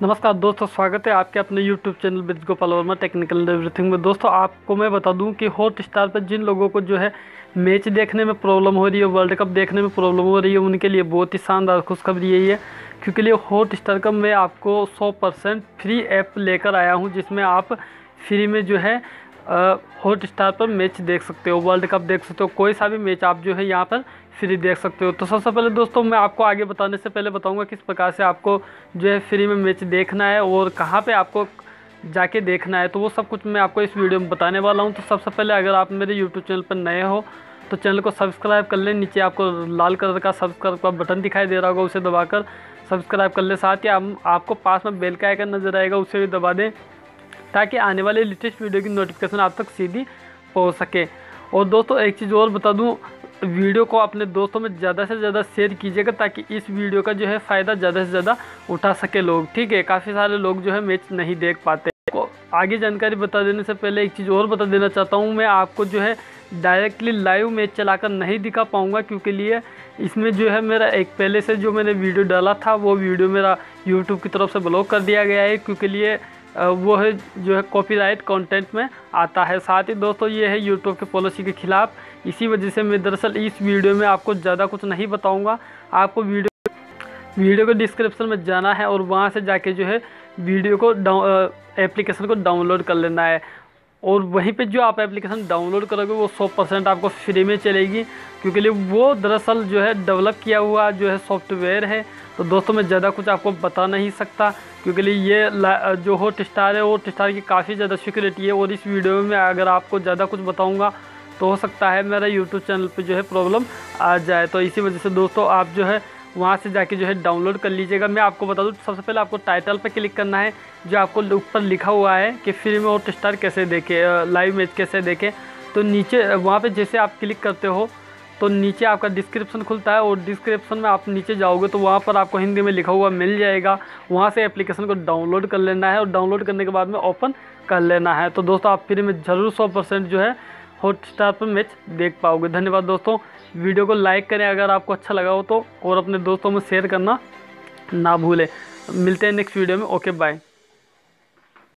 नमस्कार दोस्तों, स्वागत है आपके अपने YouTube channel Brij Gopal Verma technical and everything में। दोस्तों आपको मैं बता दूं कि हॉटस्टार पर जिन लोगों को जो है मैच देखने में प्रॉब्लम हो रही है, वर्ल्ड कप देखने में प्रॉब्लम हो रही है, उनके लिए बहुत ही शानदार खुशखबरी यही है। क्योंकि लिए हॉटस्टार का मैं आपको 100% फ्री ऐप लेकर आया हूँ, जिसमें आप फ्री में जो है हॉटस्टार पर मैच देख सकते हो, वर्ल्ड कप देख सकते हो, कोई सा भी मैच आप जो है यहाँ पर फ्री देख सकते हो। तो सबसे पहले दोस्तों मैं आपको आगे बताने से पहले बताऊंगा किस प्रकार से आपको जो है फ्री में मैच देखना है और कहाँ पे आपको जाके देखना है, तो वो सब कुछ मैं आपको इस वीडियो में बताने वाला हूँ। तो सबसे पहले अगर आप मेरे यूट्यूब चैनल पर नए हो तो चैनल को सब्सक्राइब कर लें। नीचे आपको लाल कलर का सब्सक्राइब का बटन दिखाई दे रहा होगा, उसे दबाकर सब्सक्राइब कर लें। साथ ही आपको पास में बेल का आइकन नजर आएगा, उसे भी दबा दें ताकि आने वाले लेटेस्ट वीडियो की नोटिफिकेशन आप तक सीधी पहुंच सके। और दोस्तों एक चीज़ और बता दूं, वीडियो को अपने दोस्तों में ज़्यादा से ज़्यादा शेयर कीजिएगा ताकि इस वीडियो का जो है फ़ायदा ज़्यादा से ज़्यादा उठा सके लोग। ठीक है, काफ़ी सारे लोग जो है मैच नहीं देख पाते। आगे जानकारी बता देने से पहले एक चीज़ और बता देना चाहता हूँ, मैं आपको जो है डायरेक्टली लाइव मैच चलाकर नहीं दिखा पाऊँगा, क्योंकि लिए इसमें जो है मेरा एक पहले से जो मैंने वीडियो डाला था वो वीडियो मेरा यूट्यूब की तरफ से ब्लॉक कर दिया गया है, क्योंकि लिए वो है जो है कॉपीराइट कंटेंट में आता है। साथ ही दोस्तों ये है यूट्यूब के पॉलिसी के खिलाफ, इसी वजह से मैं दरअसल इस वीडियो में आपको ज़्यादा कुछ नहीं बताऊंगा। आपको वीडियो के डिस्क्रिप्शन में जाना है और वहां से जाके जो है वीडियो को एप्लीकेशन को डाउनलोड कर लेना है, और वहीं पे जो आप एप्लीकेशन डाउनलोड करोगे वो 100% आपको फ्री में चलेगी, क्योंकि वो दरअसल जो है डेवलप किया हुआ जो है सॉफ्टवेयर है। तो दोस्तों मैं ज़्यादा कुछ आपको बता नहीं सकता, क्योंकि ये जो हॉटस्टार है हॉटस्टार की काफ़ी ज़्यादा सिक्योरिटी है, और इस वीडियो में अगर आपको ज़्यादा कुछ बताऊँगा तो हो सकता है मेरा यूट्यूब चैनल पर जो है प्रॉब्लम आ जाए। तो इसी वजह से दोस्तों आप जो है वहाँ से जाके जो है डाउनलोड कर लीजिएगा। मैं आपको बता दूँ, सबसे पहले आपको टाइटल पर क्लिक करना है, जो आपको ऊपर लिखा हुआ है कि फ्री में हॉटस्टार कैसे देखें, लाइव मैच कैसे देखें। तो नीचे वहाँ पे जैसे आप क्लिक करते हो तो नीचे आपका डिस्क्रिप्शन खुलता है, और डिस्क्रिप्शन में आप नीचे जाओगे तो वहाँ पर आपको हिंदी में लिखा हुआ मिल जाएगा। वहाँ से एप्लीकेशन को डाउनलोड कर लेना है, और डाउनलोड करने के बाद में ओपन कर लेना है। तो दोस्तों आप फ्री में ज़रूर 100% जो है हॉटस्टार पर मैच देख पाओगे। धन्यवाद दोस्तों, वीडियो को लाइक करें अगर आपको अच्छा लगा हो तो, और अपने दोस्तों में शेयर करना ना भूलें। मिलते हैं नेक्स्ट वीडियो में। Okay bye.